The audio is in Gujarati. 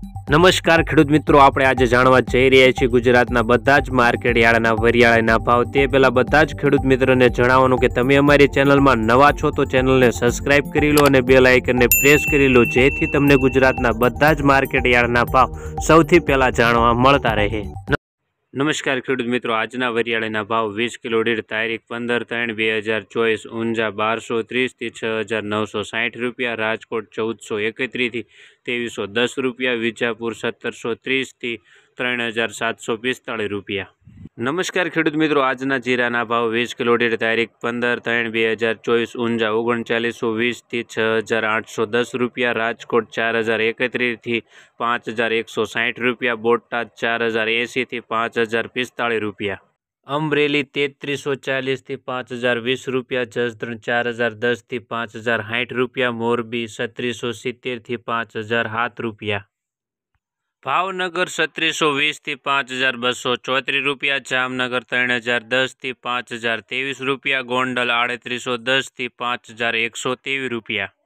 નમસ્કાર ખેડૂત મિત્રો, આપણે આજે જાણવા જઈ રહ્યા છીએ ગુજરાતના બધા જ માર્કેટ યાર્ડના વરિયાળીના ભાવ। તે પહેલાં બધા જ ખેડૂત મિત્રોને જણાવવાનું કે તમે અમારી ચેનલમાં નવા છો તો ચેનલને સબસ્ક્રાઇબ કરી લો અને બેલ આઇકનને પ્રેસ કરી લો, જેથી તમને ગુજરાતના બધા જ માર્કેટ યાર્ડના ભાવ સૌથી પહેલાં જાણવા મળતા રહે। નમસ્કાર ખેડૂત મિત્રો, આજના વરિયાળીના ભાવ 20 કિલો દીઠ તારીખ 15/3/2024 ઊંઝા 1230 થી 6960 રૂપિયા, રાજકોટ 1431 થી 2310 રૂપિયા, વિજાપુર 1730 થી 3745 રૂપિયા। નમસ્કાર ખેડૂત મિત્રો, આજના જીરાના ભાવ 20 કિલો દીઠ તારીખ 15/3/2024 ઊંઝા 3920 થી 6810 રૂપિયા, રાજકોટ 4031 થી 5160 રૂપિયા, બોટાદ 4080 થી 5045 રૂપિયા, અમરેલી 3340 થી 5020 રૂપિયા, જસદણ 4010 થી 5060 રૂપિયા, મોરબી 3670 થી 5007 રૂપિયા, ભાવનગર 3620 થી 5234 રૂપિયા, જામનગર 3010 થી 5023 રૂપિયા, ગોંડલ 3810 થી 5123 રૂપિયા,